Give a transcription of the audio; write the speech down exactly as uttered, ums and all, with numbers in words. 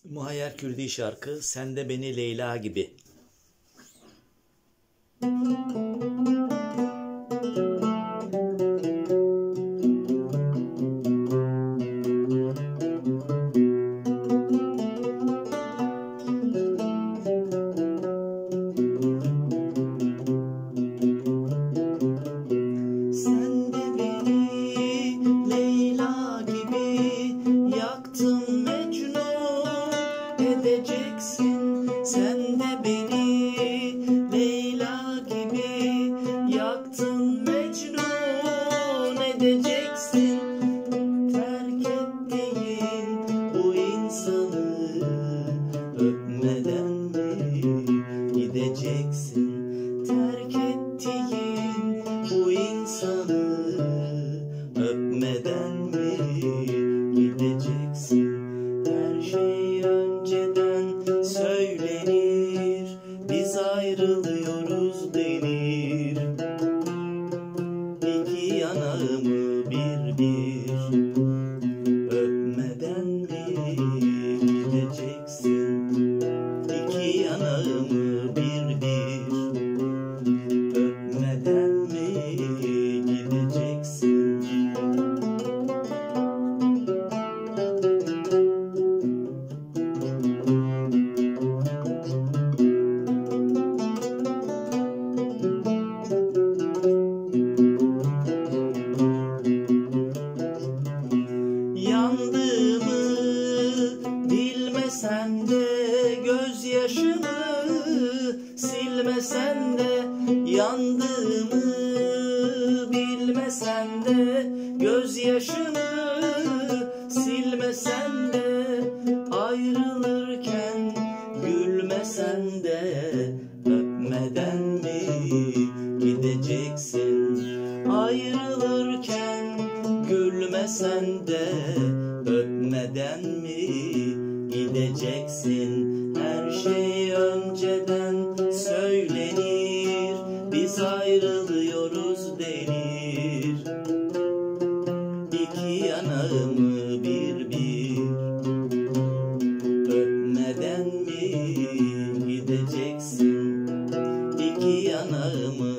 Muhayyer Kürdi şarkı Sen de Beni Leyla Gibi. Sen de beni Leyla gibi yaktın, Mecnun edeceksin. Sen de beni Leyla gibi yaktın, Mecnun edeceksin. Terk ettiğin bu insanı öpmeden mi gideceksin? Terk ettiğin bu insanı öpmeden mi gideceksin? Her şey önceden söylenir, biz ayrılıyoruz denir. İki yanağımı bir bir öpmeden mi gideceksin? İki yanağımı bir bir öpmeden mi gideceksin? Yandığımı bilmesen de, gözyaşımı silmesen de, yandığımı bilmesen de, gözyaşımı silmesen de, ayrılırken gülmesen de, öpmeden mi gideceksin? Ayrılırken gülmesen de, öpmeden mi gideceksin? Her şey önceden söylenir, biz ayrılıyoruz denir. İki yanağımı bir bir öpmeden mi gideceksin? İki yanağımı